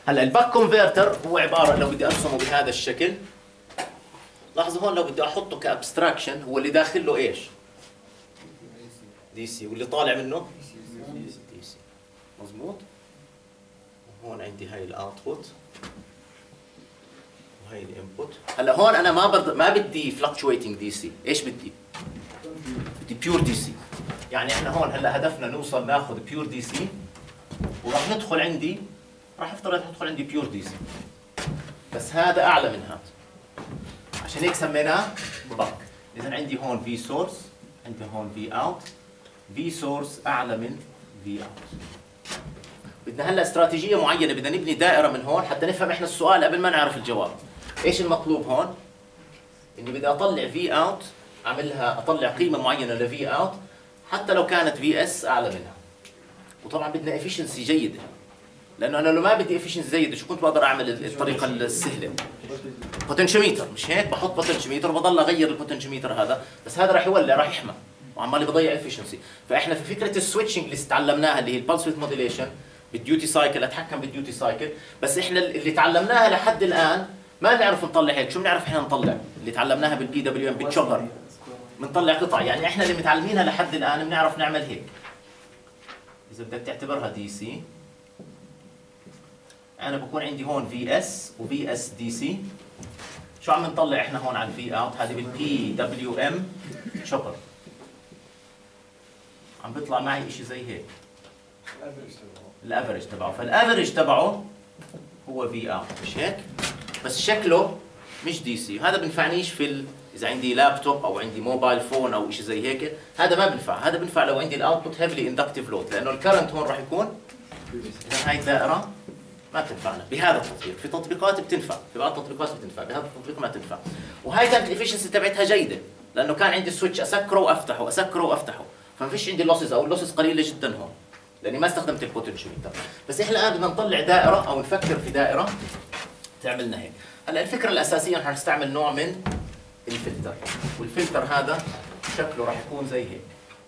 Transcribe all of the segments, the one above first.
هلا الباك كونفرتر هو عباره، لو بدي ارسمه بهذا الشكل، لاحظوا هون لو بدي احطه كابستراكشن، هو اللي داخل له ايش؟ دي سي، واللي طالع منه دي سي. مظبوط. وهون عندي هاي الاوتبوت وهي الانبوت. هلا هون انا ما بدي فلكتويتنج دي سي، ايش بدي؟ بدي بيور دي سي. يعني احنا هون هلا هدفنا نوصل ناخذ بيور دي سي، وراح ندخل عندي، راح افترض ندخل عندي بيور دي سي، بس هذا اعلى من هذا، عشان هيك سميناه باك. اذا عندي هون في سورس، عندي هون في اوت، في سورس اعلى من في اوت. بدنا هلا استراتيجيه معينه، بدنا نبني دائره من هون حتى نفهم احنا السؤال قبل ما نعرف الجواب. ايش المطلوب هون؟ اني بدي اطلع في اوت، اعملها اطلع قيمه معينه لفي اوت حتى لو كانت في اس اعلى منها. وطبعا بدنا افشنسي جيده، لانه انا لو ما بدي افشنسي جيده شو كنت بقدر اعمل الطريقه السهله؟ بوتنشيوميتر، مش هيك؟ بحط بوتنشيوميتر وبضل اغير البوتنشيوميتر هذا، بس هذا راح يولع، راح يحمى وعمال بضيع افشنسي. فاحنا في فكره السويتشنج اللي تعلمناها اللي هي البلس ويدث موديليشن بالديوتي سايكل، اتحكم بالديوتي سايكل، بس احنا اللي تعلمناها لحد الان ما بنعرف نطلع هيك. شو بنعرف احنا نطلع؟ اللي تعلمناها بالبي دبليو ام بالتشوبر، بنطلع قطع. يعني احنا اللي متعلمينها لحد الان بنعرف نعمل هيك. اذا بدك تعتبرها دي سي، انا بكون عندي هون في اس وفي اس دي سي. شو عم نطلع احنا هون على الفي اوت؟ هذه بالبي دبليو ام شوبر، عم بيطلع معي شيء زي هيك الافرج تبعه. فالافرج تبعه هو في اوت، مش هيك؟ بس شكله مش دي سي. هذا بنفعنيش في اذا عندي لابتوب او عندي موبايل فون او شيء زي هيك، هذا ما بنفع. هذا بنفع لو عندي الاوتبوت هيفلي اندكتيف لود، لانه الكرنت هون راح يكون، اذا هاي الدائره ما بتنفعنا بهذا التطبيق. في تطبيقات بتنفع، في بعض التطبيقات بتنفع، بهذا التطبيق ما تنفع. وهي كانت الافشنسي تبعتها جيده، لانه كان عندي السويتش اسكره وافتحه، اسكره وافتحه، فما فيش عندي لوسز او اللوسز قليله جدا هون، لاني ما استخدمت البوتنشيوميتر. بس احنا الان بدنا نطلع دائره او نفكر في دائره تعمل لنا هيك. هلا الفكره الاساسيه رح نستعمل نوع من الفلتر، والفلتر هذا شكله راح يكون زي هيك.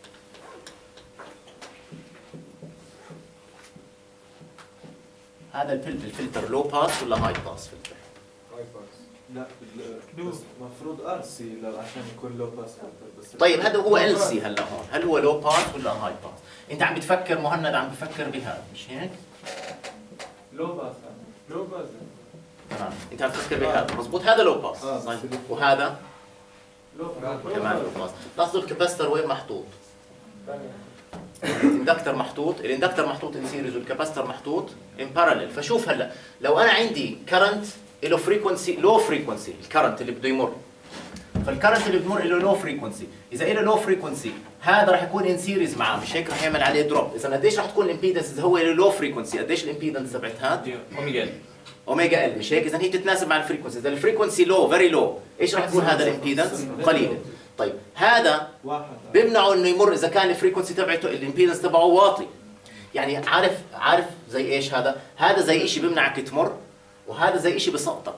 هذا الفلتر لو باس ولا هاي باس فلتر؟ هاي باس. لا المفروض ار سي عشان يكون لو باس فلتر. بس طيب هذا هو ال سي. هلا هون هل هو لو باس ولا هاي باس؟ انت عم بتفكر، مهند عم بفكر بهذا، مش هيك؟ لو باس. لو باس تمام، انت عم تفكر بهذا مضبوط. هذا لو باس. طيب وهذا كمان لو باس. لاحظوا الكاباستر وين محطوط؟ الاندكتر محطوط، الاندكتر محطوط ان سيريز والكاباستر محطوط ان باراليل. فشوف هلا لو انا عندي كرنت له فريكونسي، لو فريكونسي، الكرنت اللي بده يمر، فالكرنت اللي بمر له لو فريكونسي، اذا له لو فريكونسي هذا راح يكون ان سيريز معه، مش هيك؟ راح يعمل عليه دروب. اذا قديش راح تكون الامبيدنس اذا هو له لو فريكونسي؟ قديش الامبيدنس تبعت هاد؟ اوميجا ال. اوميجا ال، مش هيك؟ اذا هي تتناسب مع الفريكونسي. اذا الفريكونسي لو فيري لو، ايش راح يكون هذا الامبيدنس؟ قليله. طيب هذا بيمنعه انه يمر اذا كان الفريكونسي تبعته الامبيدنس تبعه واطي. يعني عارف زي ايش هذا؟ هذا زي شيء بيمنعك تمر، وهذا زي شيء بسقطك.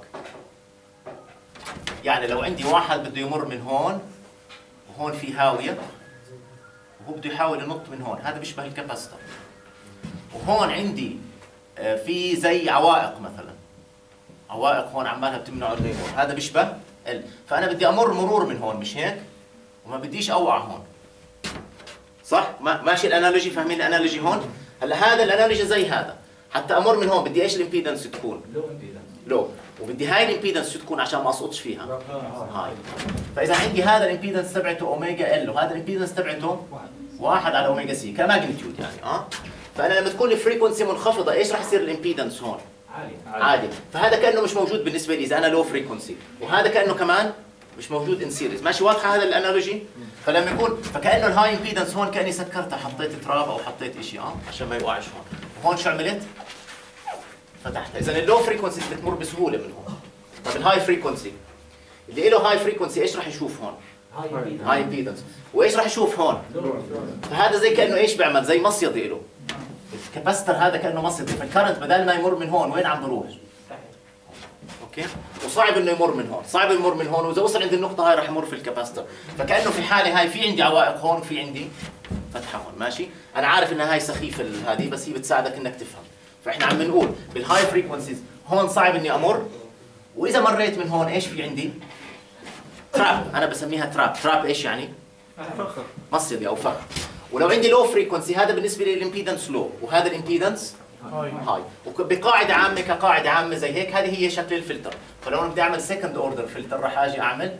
يعني لو عندي واحد بده يمر من هون وهون في هاويه وهو بده يحاول ينط من هون، هذا بيشبه الكاباستر. وهون عندي في زي عوائق مثلا، عوائق هون عمالها بتمنعه انه يمر، هذا بيشبه ال. فانا بدي امر مرور من هون، مش هيك؟ وما بديش اوقع هون، صح؟ ماشي الانالوجي؟ فاهمين الانالوجي هون؟ هلا هذا الانالوجي زي هذا، حتى امر من هون بدي ايش الامبيدنس تكون؟ لو امبيدنس. لو، وبدي هاي الامبيدنس شو تكون عشان ما اسقطش فيها؟ هاي. فاذا عندي هذا الامبيدنس تبعته اوميجا ال، وهذا الامبيدنس تبعته 1 على اوميجا سي كماجنتيود يعني. فانا لما تكون الفريكونسي منخفضه ايش راح يصير الامبيدنس هون؟ عالي. فهذا كانه مش موجود بالنسبه لي اذا انا لو فريكونسي، وهذا كانه كمان مش موجود ان سيريز. ماشي واضحه هذا الانالوجي؟ فلما يكون فكانه الهاي امبيدنس هون كاني سكرتها، حطيت تراب او حطيت شيء عشان ما يوقعش هون. هون شو عملت؟ فتحتها. اذا اللو فريكونسي بتمر بسهوله من هون. طيب الهاي فريكونسي اللي له هاي فريكونسي ايش راح يشوف هون؟ هاي امبيدنس. وايش راح يشوف هون؟ فهذا زي كانه ايش بيعمل؟ زي مصيده له. الكاباستر هذا كانه مصيده، فالكرنت بدل ما يمر من هون وين عم بروح؟ اوكي؟ وصعب انه يمر من هون، صعب يمر من هون، واذا وصل عند النقطه هاي راح يمر في الكاباستر. فكانه في حاله هاي في عندي عوائق هون وفي عندي فتحه هون. ماشي؟ انا عارف ان هاي سخيفه هذه، بس هي بتساعدك انك تفهم. فاحنا عم نقول بالهاي فريكونسيز هون صعب اني امر، واذا مريت من هون ايش في عندي؟ تراب، انا بسميها تراب. تراب ايش يعني؟ مصيدة او فخ. ولو عندي لو فريكونسي هذا بالنسبه لي الامبيدنس لو، وهذا الامبيدنس هاي. وبقاعده عامه كقاعده عامه زي هيك هذه هي شكل الفلتر. فلو انا بدي اعمل سكند اوردر فلتر راح اجي اعمل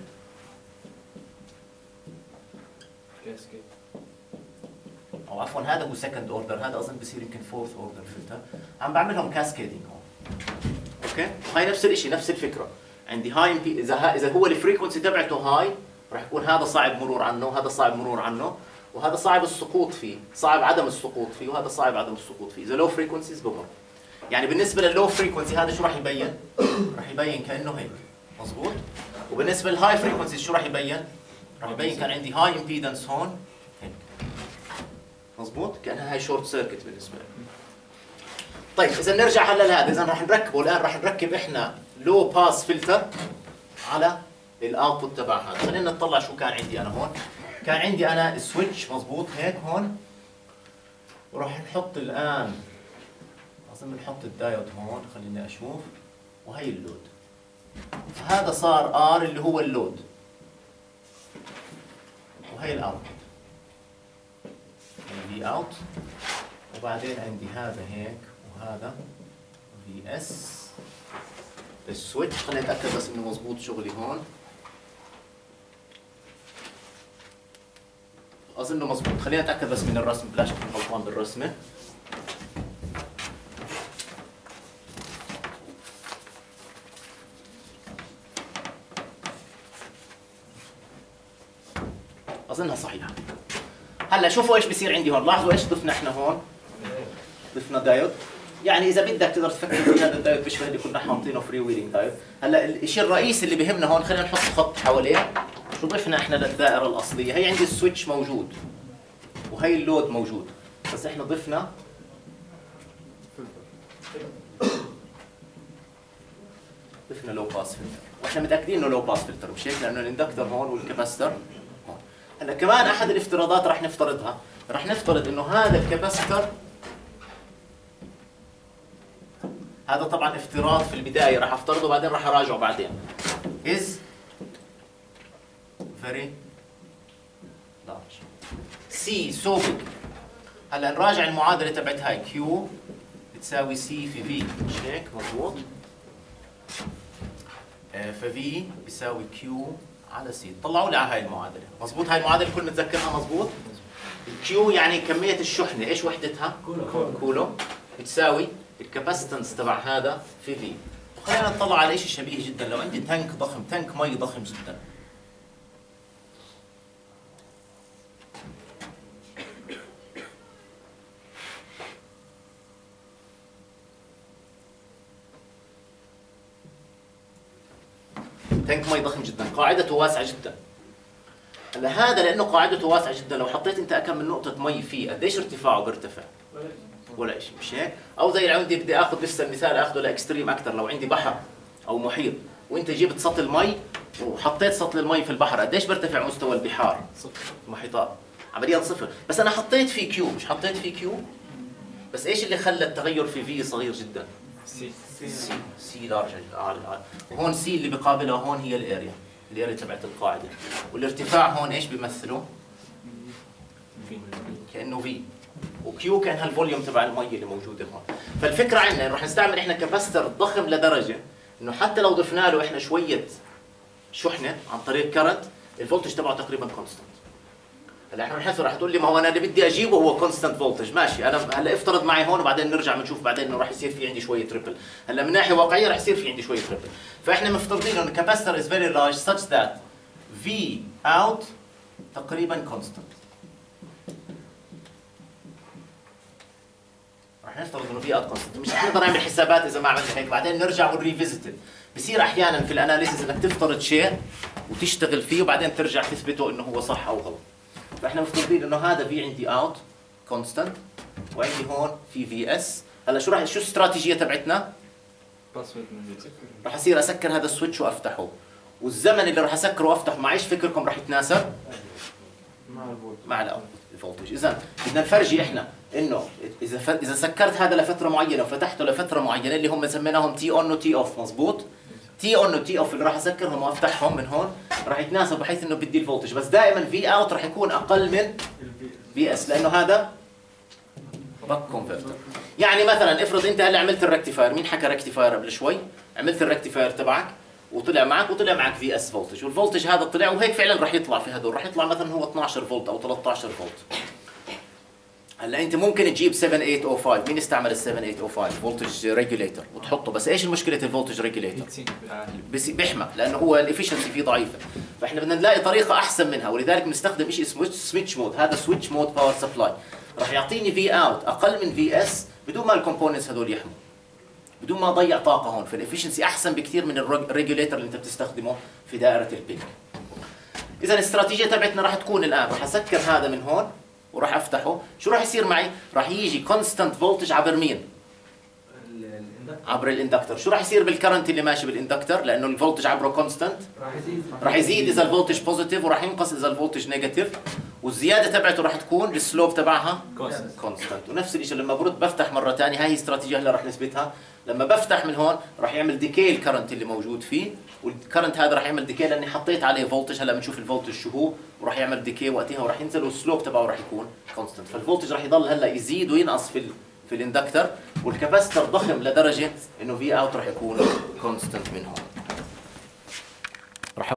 كاسكيد، او عفوا هذا هو سكند اوردر، هذا اظن بصير يمكن فورث اوردر فلتر. عم بعملهم كاسكيدينج هون. اوكي؟ وهي نفس الشيء نفس الفكره. عندي هاي اذا هو الفريكونسي تبعته هاي راح يكون هذا صعب مرور عنه وهذا صعب مرور عنه، وهذا صعب السقوط فيه، صعب عدم السقوط فيه، وهذا صعب عدم السقوط فيه. اذا لو فريكونسيز بمر. يعني بالنسبه لللو فريكونسي هذا شو راح يبين؟ راح يبين كانه هيك، مضبوط؟ وبالنسبه للهاي فريكونسي شو راح يبين؟ راح يبين كان عندي هاي امبيدنس هون هيك. مضبوط؟ كانها هاي شورت سيركت بالنسبه لي. طيب اذا نرجع هلا لهذا، اذا راح نركبه الان، راح نركب احنا لو باس فلتر على الاوتبوت تبع هذا. خلينا نطلع شو كان عندي انا هون. كان عندي انا سويتش مضبوط هيك هون، وراح نحط الان اظن بنحط الدايود هون، خليني اشوف، وهي اللود. فهذا صار ار اللي هو اللود، وهي الاوتبوت في اوت، وبعدين عندي هذا هيك وهذا في اس السويتش. خليني اتاكد بس انه مضبوط شغلي هون، اظنه مضبوط. خليني اتاكد بس من الرسم، بلاش اكون غلطان بالرسمه. اظنها صحيحه. هلا شوفوا ايش بصير عندي هون، لاحظوا ايش ضفنا احنا هون. ضفنا دايود. يعني اذا بدك تقدر تفكر في هذا الدايود بيشبه اللي كنا حاطينه فري ويلينج دايود. هلا الشيء الرئيسي اللي بهمنا هون، خلينا نحط خط حواليه. شو ضفنا احنا للدائره الاصليه؟ هي عندي السويتش موجود وهي اللود موجود، بس احنا ضفنا لو باس فلتر، واحنا متاكدين انه لو باس فلتر مش هيك، لانه الاندكتر هون والكاباستر هون. هلا كمان احد الافتراضات راح نفترضها، راح نفترض انه هذا الكاباستر، هذا طبعا افتراض في البدايه راح افترضه بعدين راح اراجعه بعدين. is very large. C so big. هلا نراجع المعادله تبعت هاي Q بتساوي C في V، مش هيك؟ مضبوط. فV بيساوي Q على C. طلعوا لي على هاي المعادله، مضبوط؟ هاي المعادله الكل متذكرها مضبوط؟ Q يعني كميه الشحنه، ايش وحدتها؟ كولوم. بتساوي الكاباسيتنس تبع هذا في في. خلينا نطلع على شيء شبيه جدا. لو عندي تانك ضخم، تانك مي ضخم جدا، تانك مي ضخم جدا، قاعدته واسعه جدا. هلا هذا لانه قاعدته واسعه جدا، لو حطيت انت كم من نقطه مي فيه، قديش ارتفاعه بيرتفع؟ ولا شيء، مش هيك؟ او زي لو عندي بدي اخذ لسه المثال اخذه لاكستريم اكثر، لو عندي بحر او محيط وانت جبت سطل مي وحطيت سطل المي في البحر، قديش بيرتفع مستوى البحار؟ صفر. المحيطات عمليا صفر، بس انا حطيت فيه كيو، مش حطيت فيه كيو؟ بس ايش اللي خلى التغير في في صغير جدا؟ سي لارج. وهون سي اللي بقابلها هون هي الاريا تبعت القاعده، والارتفاع هون ايش بيمثله؟ كانه في، وكيو كان هالفوليوم تبع المي اللي موجوده هون. فالفكره عندنا انه رح نستعمل احنا كاباستر ضخم لدرجه انه حتى لو ضفنا له احنا شويه شحنه عن طريق كرنت، الفولتج تبعه تقريبا كونستنت. هلا احنا رح تقول لي ما هو انا اللي بدي اجيبه هو كونستنت فولتج، ماشي. انا هلا افترض معي هون وبعدين نرجع بنشوف بعدين انه رح يصير في عندي شويه تريبل. هلا من ناحيه واقعيه رح يصير في عندي شويه تريبل. فاحنا مفترضين انه الكاباستر از فيري لارج such that في اوت تقريبا كونستنت. رح نفترض انه في اوت كونستنت، مش رح نقدر نعمل حسابات اذا ما عملنا هيك، بعدين نرجع ونريفيزيت. بصير احيانا في الاناليسيس انك تفترض شيء وتشتغل فيه وبعدين ترجع تثبته انه هو صح او غلط. فاحنا مفترضين انه هذا في عندي اوت كونستنت وعندي هون في في اس. هلا شو الاستراتيجيه تبعتنا؟ رح اصير اسكر هذا السويتش وافتحه، والزمن اللي رح اسكره وافتحه مع ايش فكركم رح يتناسب؟ مع الاوت. فولتج. اذا بدنا نفرجي احنا انه اذا سكرت هذا لفتره معينه وفتحته لفتره معينه اللي هم سميناهم تي اون وتي اوف، مزبوط؟ تي اون وتي اوف اللي راح اسكرهم وافتحهم من هون راح يتناسب بحيث انه بدي الفولتج، بس دائما في اوت راح يكون اقل من في اس لانه هذا باك كونفرتر. يعني مثلا افرض انت هلا عملت الركتيفاير، مين حكى ركتيفاير قبل شوي؟ عملت الركتيفاير تبعك وطلع معك في اس فولتج، والفولتج هذا طلع وهيك فعلا راح يطلع في هذول، راح يطلع مثلا هو 12 فولت او 13 فولت. هلا انت ممكن تجيب 7805، مين استعمل ال 7805 فولتج ريجوليتر وتحطه، بس ايش المشكله الفولتج ريجوليتر؟ بيحمى لانه هو الافشنسي فيه ضعيفه، فاحنا بدنا نلاقي طريقه احسن منها، ولذلك بنستخدم شيء اسمه سويتش مود. هذا سويتش مود باور سبلاي راح يعطيني في اوت اقل من في اس بدون ما الكومبوننتس هذول يحموا، بدون ما اضيع طاقه هون، فالافشنسي احسن بكثير من الريجوليتر اللي انت بتستخدمه في دائره البيك. اذا الاستراتيجيه تبعتنا راح تكون الان راح اسكر هذا من هون وراح افتحه، شو راح يصير معي؟ راح يجي كونستانت فولتج عبر مين؟ عبر الاندكتر. شو راح يصير بالكرنت اللي ماشي بالاندكتر؟ لانه الفولتج عبره كونستانت راح يزيد اذا الفولتج بوزيتيف وراح ينقص اذا الفولتج نيجاتيف، والزياده تبعته راح تكون السلوب تبعها كونستانت. ونفس الشيء لما برد بفتح مره ثانيه، هاي هي استراتيجيه هلا راح نثبتها. لما بفتح من هون راح يعمل ديكي الكرنت اللي موجود فيه، والكرنت هذا راح يعمل ديكي لاني حطيت عليه فولتج. هلا بنشوف الفولتج شو هو، وراح يعمل ديكي وقتها وراح ينزل، والسلوب تبعه راح يكون كونستانت. فالفولتج راح يضل هلا يزيد وينقص في الاندكتر، والكاباستر ضخم لدرجه انه في اوت راح يكون كونستانت من هون.